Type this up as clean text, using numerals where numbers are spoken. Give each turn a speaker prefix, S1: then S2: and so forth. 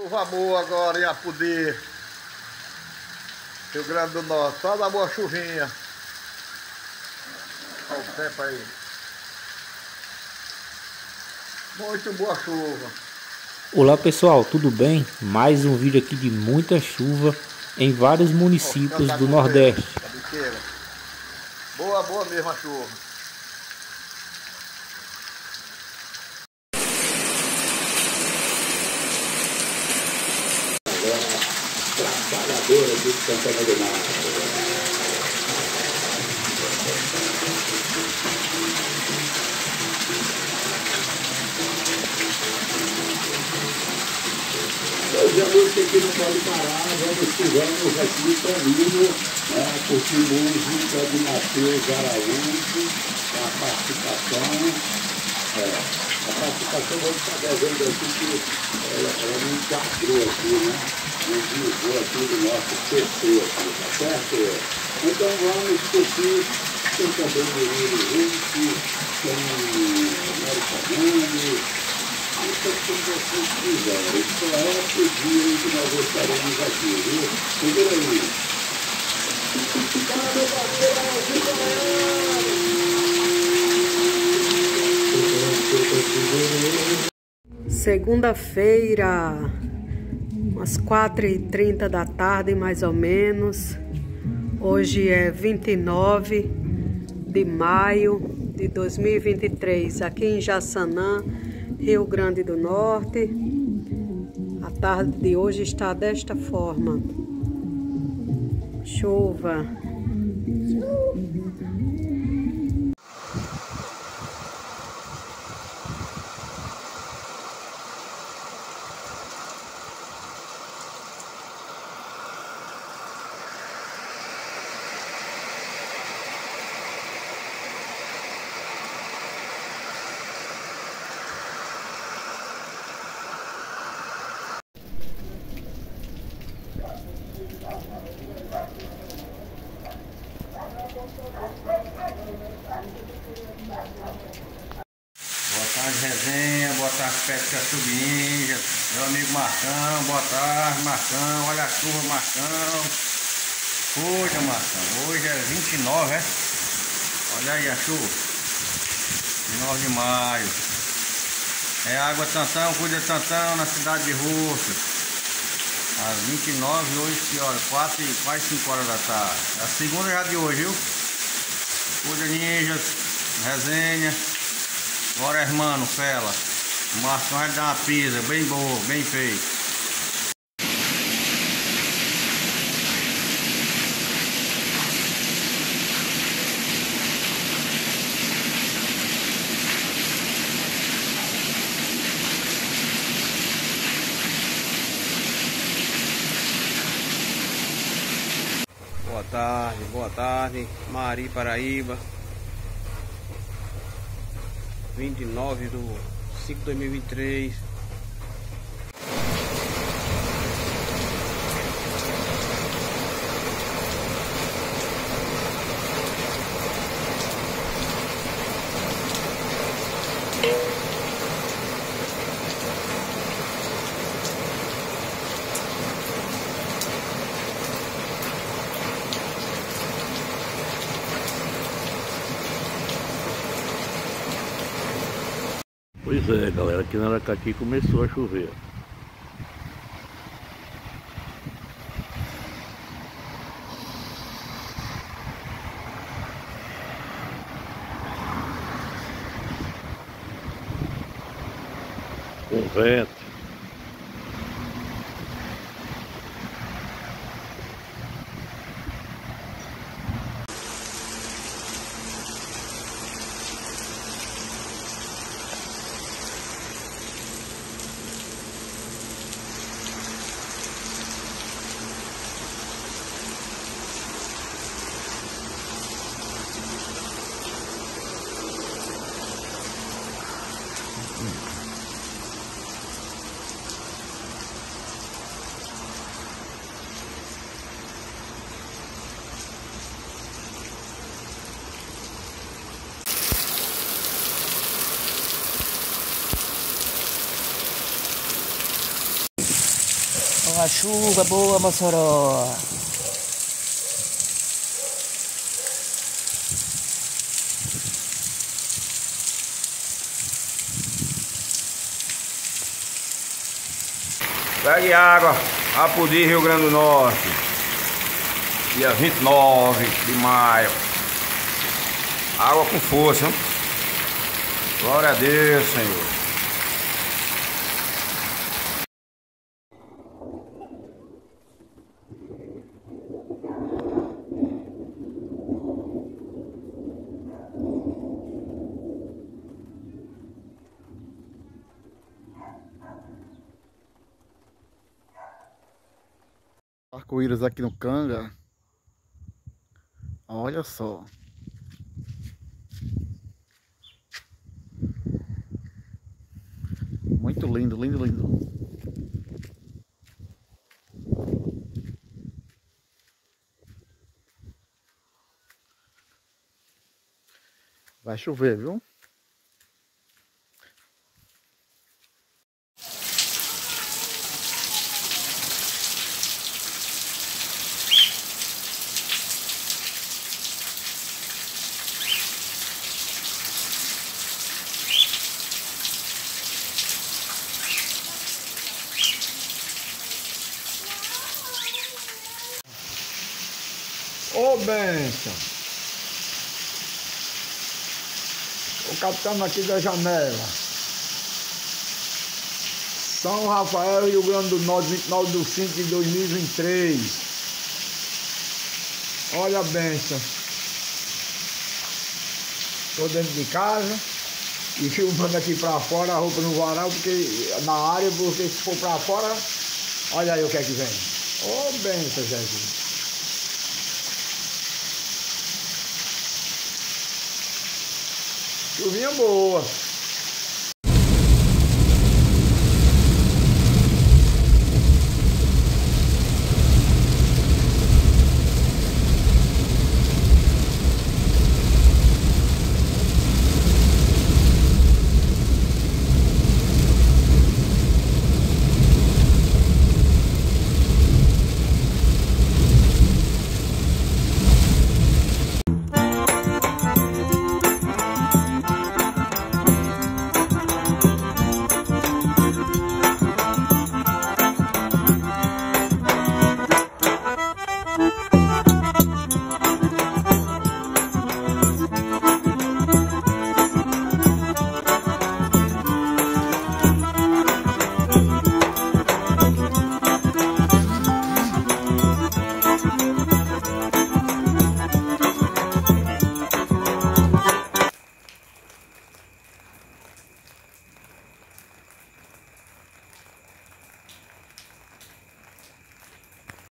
S1: Chuva boa agora em Apodi, Rio Grande do Norte, só da boa chuvinha. Olha o tempo aí. Muito boa chuva.
S2: Olá pessoal, tudo bem? Mais um vídeo aqui de muita chuva em vários municípios do Nordeste.
S1: Boa mesmo a chuva.
S3: Trabalhadora de Santana do Mar. Hoje a música aqui não pode parar, vamos aqui comigo, curtir música de Matheus Araújo, a participação, vamos estar devendo aqui que ela não encaixou aqui, né? Não desligou aqui do nosso PC aqui, tá certo? Então vamos curtir, tem também Murilo Russo, tem América Grande. Isso é o que vocês quiserem. Só é pedir que nós estaremos aqui, viu? Segura aí.
S4: Segunda-feira, umas 4h30 da tarde, mais ou menos. Hoje é 29 de maio de 2023, aqui em Jaçanã, Rio Grande do Norte. A tarde de hoje está desta forma. Chuva.
S1: Boa tarde, resenha, boa tarde, pesca subinja, meu amigo Marcão, boa tarde, Marcão, olha a chuva, Marcão. Cuida, Marcão, hoje é 29, é? Olha aí a chuva, 29 de maio. É água Tantão, cuida Tantão, na cidade de Russas. Às 29, hoje que hora? 4 e quase 5 horas da tarde. É a segunda já de hoje, viu? Cuida ninjas, resenha. Bora, irmão, fela. O Marcão vai dar uma pisa bem boa, bem feita. Boa tarde, Mari, Paraíba. 29 de 5 de 2023.
S5: Pois é, galera, aqui na Aracati começou a chover. Com vento.
S6: Ó a chuva boa, Mossoró.
S1: Pegue água, Apodi, Rio Grande do Norte, dia 29 de maio. Água com força, hein? Glória a Deus, Senhor.
S7: Arco-íris aqui no Canga. Olha só. Muito lindo, lindo, lindo. Vai chover, viu?
S8: Ô bênção! O capitão aqui da janela. São Rafael, Rio Grande do Norte, 29 de 5 de 2023. Olha a bênção. Estou dentro de casa e filmando aqui pra fora, a roupa no varal, porque na área, porque se for pra fora, olha aí o que é que vem. Ô bênção, Jesus! Chuvinha boa.